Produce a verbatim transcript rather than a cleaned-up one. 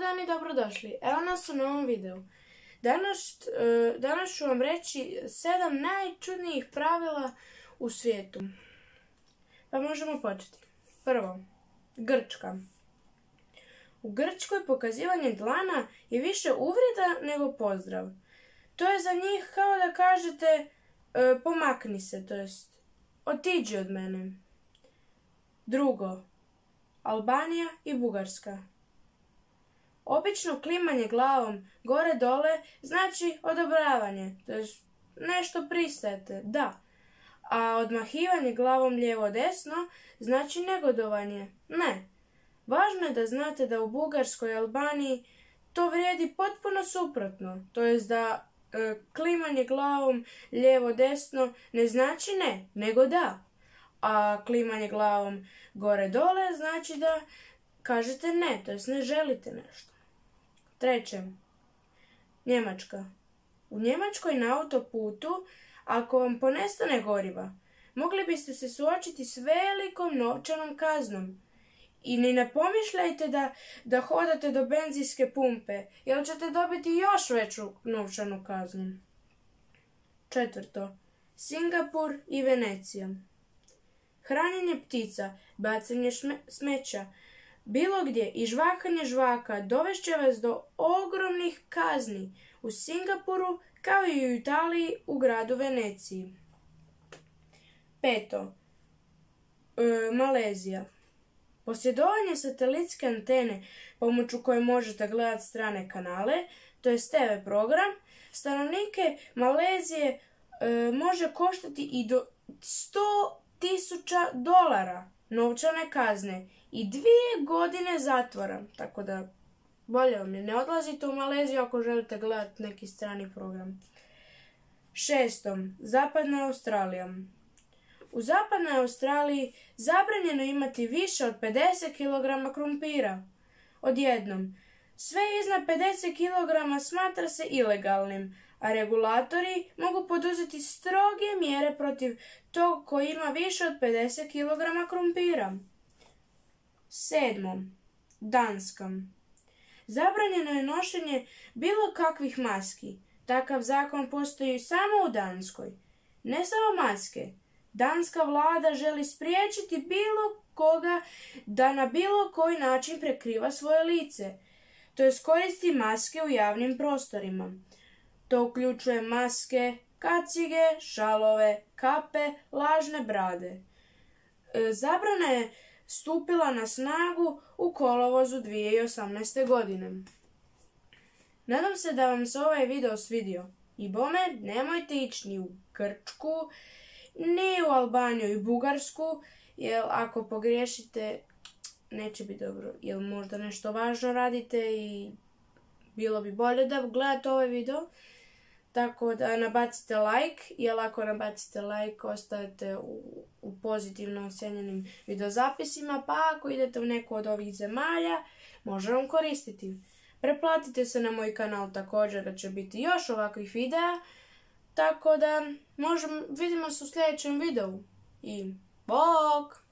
dan i dobrodošli. Evo nas u novom videu. Danas, uh, danas ću vam reći sedam najčudnijih pravila u svijetu. Pa možemo početi. Prvo, Grčka. U Grčkoj pokazivanje dlana je više uvreda nego pozdrav. To je za njih kao da kažete uh, pomakni se, to jest otiđi od mene. Drugo, Albanija i Bugarska. Obično klimanje glavom gore-dole znači odobravanje, to je nešto pristajete, da. A odmahivanje glavom lijevo-desno znači negodovanje, ne. Važno je da znate da u Bugarskoj i Albaniji to vrijedi potpuno suprotno, to jest da e, klimanje glavom lijevo-desno ne znači ne, nego da. A klimanje glavom gore-dole znači da kažete ne, to jest ne želite nešto. Treće, Njemačka. U Njemačkoj na autoputu, ako vam ponestane goriva, mogli biste se suočiti s velikom novčanom kaznom. I ni ne pomišljajte da, da hodate do benzinske pumpe, jer ćete dobiti još veću novčanu kaznu. Četvrto, Singapur i Venecija. Hranjenje ptica, bacanje smeća, bilo gdje i žvakanje žvaka dovešće vas do ogromnih kazni u Singapuru kao i u Italiji u gradu Veneciji. Peto, e, Malezija. Posjedovanje satelitske antene pomoću koje možete gledati strane kanale, to je te ve program, stanovnike Malezije e, može koštati i do sto tisuća dolara novčane kazne i dvije godine zatvora, tako da bolje vam je ne odlazite u Maleziju ako želite gledati neki strani program. Šestom, Zapadna Australija. U Zapadnoj Australiji zabranjeno imati više od pedeset kilograma krumpira odjednom. Sve iznad pedeset kilograma smatra se ilegalnim, a regulatori mogu poduzeti stroge mjere protiv tog koji ima više od pedeset kilograma krumpira. Sedmo, Danska. Zabranjeno je nošenje bilo kakvih maski. Takav zakon postoji samo u Danskoj. Ne samo maske. Danska vlada želi spriječiti bilo koga da na bilo koji način prekriva svoje lice, to jest koristi maske u javnim prostorima. To uključuje maske, kacige, šalove, kape, lažne brade. E, zabrana je stupila na snagu u kolovozu dvije tisuće osamnaeste. godine. Nadam se da vam se ovaj video svidio. I bome, nemojte ići ni u Grčku, ni u Albaniju i Bugarsku, jer ako pogriješite, neće biti dobro. Jer možda nešto važno radite i bilo bi bolje da gledate ovaj video. Tako da nabacite like, jer ako nabacite like, ostajete u, u pozitivno ocjenjenim videozapisima, pa ako idete u neku od ovih zemalja, može vam koristiti. Preplatite se na moj kanal također, da će biti još ovakvih videa, tako da možemo, vidimo se u sljedećem videu. I bok!